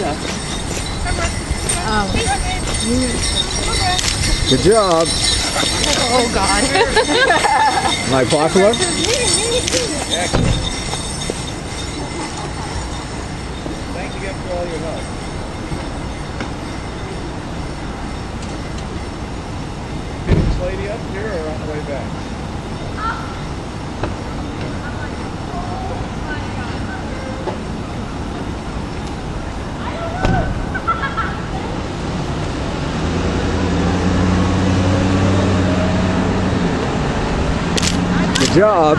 Good job. Oh God. Am I popular? Thanks again for all your help. Pick this lady up here or on the way back? Good job.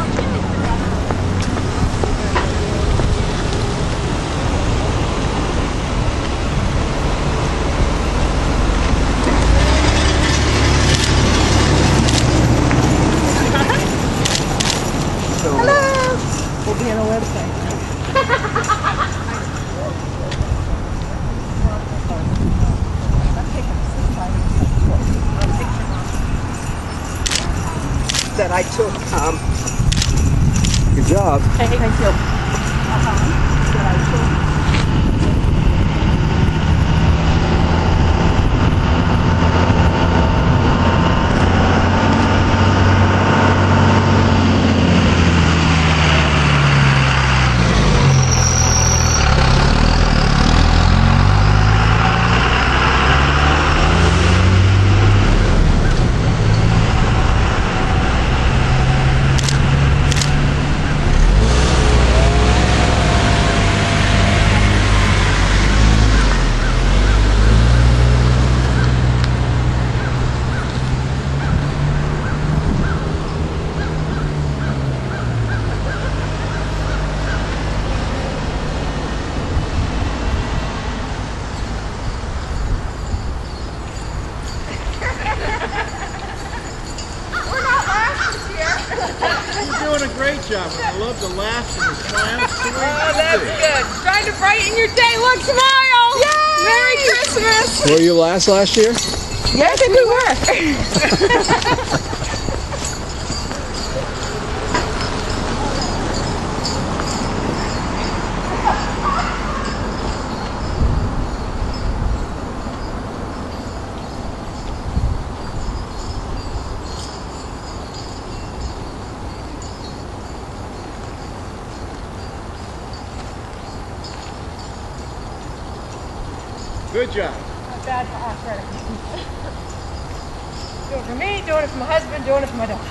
We'll be on a website. That I took. Good job. Thank you. That I took. You're doing a great job. I love the laughs and the smiles. Oh, that's good. Trying to brighten your day. Look, smile. Yay! Merry Christmas. Were you last year? Yes, I think we were. Good job. Not bad for arthritic. Doing it for me, doing it for my husband, doing it for my dog.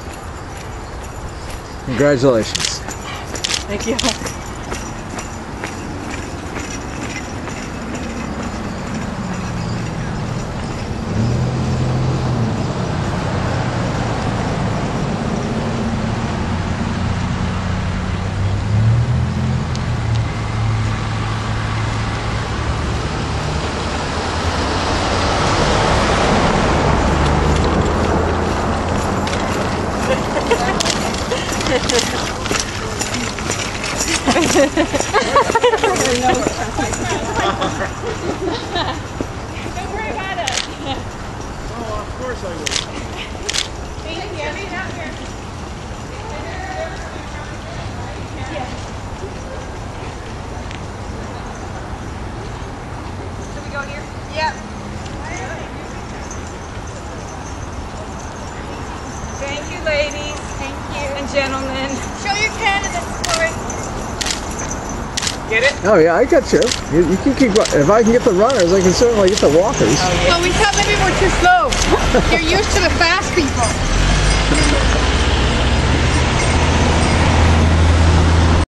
Congratulations. Thank you. Don't worry about it. Oh, of course I will. Thank you. Out here. Should we go here? Yep. Thank you, ladies. Thank you. And gentlemen. Show your candidates for it. Get it? Oh yeah, I got you. You can keep. If I can get the runners, I can certainly get the walkers. Well, we thought maybe we're too slow. You're used to the fast people.